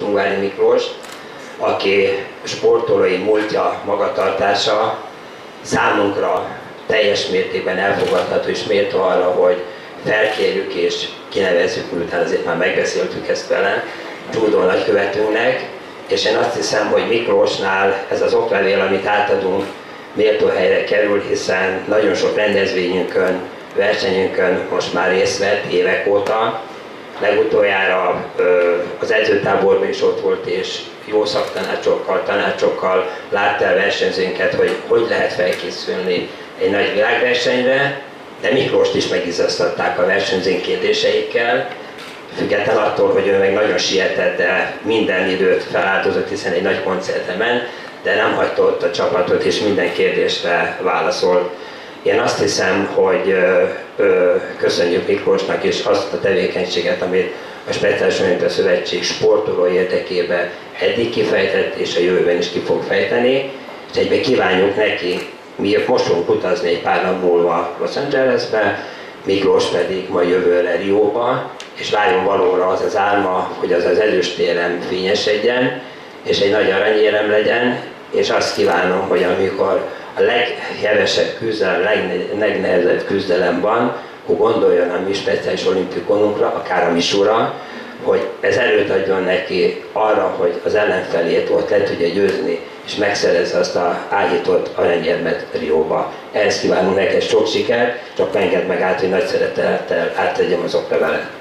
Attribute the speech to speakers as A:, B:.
A: Ungvári Miklós, aki sportolói múltja, magatartása számunkra teljes mértékben elfogadható és méltó arra, hogy felkérjük és kinevezzük, miután azért már megbeszéltük ezt vele, judó nagykövetünknek, és én azt hiszem, hogy Miklósnál ez az oklevél, amit átadunk, méltó helyre kerül, hiszen nagyon sok rendezvényünkön, versenyünkön most már részt vett évek óta. Legutoljára az edzőtáborban is ott volt, és jó szaktanácsokkal, tanácsokkal látta el versenyzőnket, hogy lehet felkészülni egy nagy világversenyre, de Miklóst is megizzasztatták a versenyzőnk kérdéseikkel, független attól, hogy ő meg nagyon sietett, de minden időt feláldozott, hiszen egy nagy koncertre ment, de nem hagyta ott a csapatot, és minden kérdésre válaszolt. Én azt hiszem, hogy köszönjük Miklósnak is azt a tevékenységet, amit a Speciális Olimpia Szövetség sportoló érdekében eddig kifejtett, és a jövőben is ki fog fejteni, és egyben kívánjuk neki, mi most fogunk utazni egy pár nap múlva Los Angelesbe, Miklós pedig majd jövőre Rióba, és várjon valóra az az álma, hogy az az ezüstérem fényesedjen, és egy nagy aranyérem legyen, és azt kívánom, hogy amikor a leghevesebb küzdelem, legnehezebb küzdelem van, akkor gondoljon a mi speciális olimpikonunkra, akár a Misura, hogy ez erőt adjon neki arra, hogy az ellenfelét ott le tudja győzni, és megszerezze azt az áhított aranyérmet Rióba. Ehhez kívánunk neked sok sikert, csak engedd meg át, hogy nagy szeretettel átadjam az oklevelet.